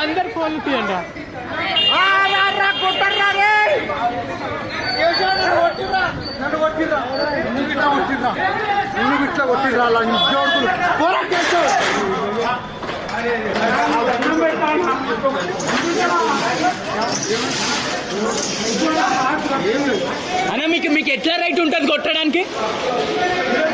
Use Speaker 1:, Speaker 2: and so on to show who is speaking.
Speaker 1: అందరు ఫోన్లు తీయండి.
Speaker 2: ఇట్లా కొట్టిర్రా అలా నిజోడుకులు
Speaker 1: అన్న మీకు ఎట్లా రైట్ ఉంటుంది కొట్టడానికి?